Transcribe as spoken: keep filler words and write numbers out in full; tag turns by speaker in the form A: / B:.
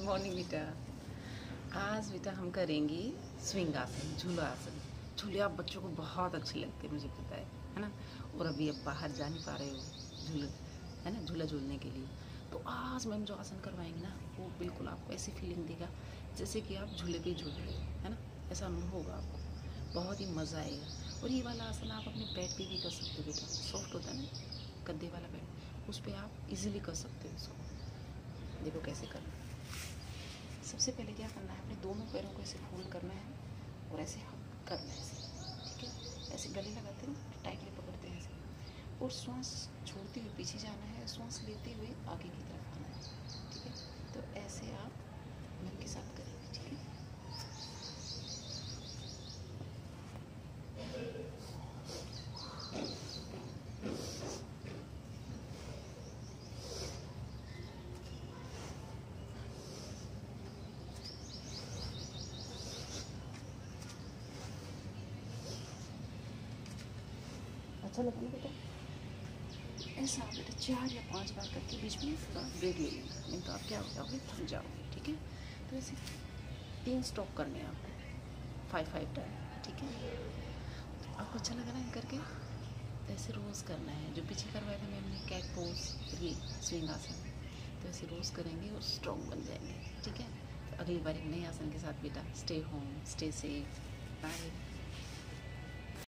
A: Morning बेटा। आज बेटा हम करेंगे स्विंग आसन, झूला आसन। झूले आप बच्चों को बहुत अच्छे लगते हैं, मुझे पता है है ना। और अभी अब बाहर जा नहीं पा रहे हो झूले, है ना, झूला झूलने के लिए। तो आज मैम जो आसन करवाएंगे ना, वो बिल्कुल आपको ऐसी फीलिंग देगा जैसे कि आप झूले पे ही झूल रहे हो, है ना। ऐसा अनुभव होगा आपको, बहुत ही मज़ा आएगा। और ये वाला आसन आप अपने बेड पे भी कर सकते हो बेटा। सॉफ्ट होता है ना गद्दे वाला बेड, उस पर आप इजीली कर सकते हो इसको। देखो कैसे करना। सबसे पहले क्या करना है, अपने दोनों पैरों को ऐसे फोल्ड करना है और ऐसे करना है ऐसे, ठीक है। ऐसे गले लगाते हैं ना, टाइटली पकड़ते हैं ऐसे, और श्वास छोड़ते हुए पीछे जाना है, श्वास लेते हुए आगे की तरफ आना है, ठीक है। तो ऐसे आप मन के साथ करेंगे, ठीक है। अच्छा लगा ना बेटा। ऐसा आप बेटा चार या पांच बार करके बीच में थोड़ा ब्रेक ले लेना, नहीं तो आप क्या हो जाओगे, थक जाओगे, ठीक है। तो ऐसे तीन स्टॉप करने हैं आपको, फाइव फाइव टाइम, ठीक है। आपको अच्छा लगा ना ये करके। तो ऐसे रोज़ करना है, जो पीछे करवाया था मैम ने कैट पोज, ये स्विंग आसन। तो ऐसे रोज़ करेंगे और स्ट्रॉन्ग बन जाएंगे, ठीक है। तो अगली बार एक नए आसन के साथ बेटा। Stay home, stay safe, bye.